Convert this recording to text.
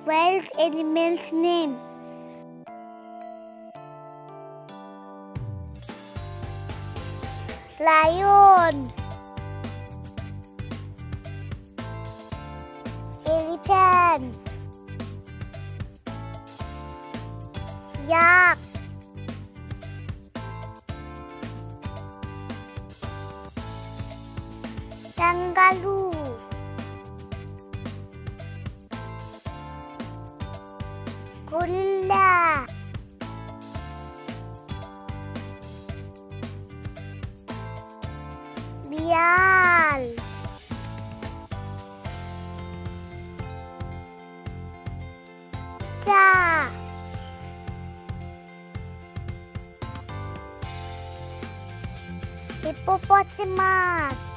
Wild animals name. Lion, elephant, yak, kangaroo, gorilla, bear, cheetah, hippopotamus,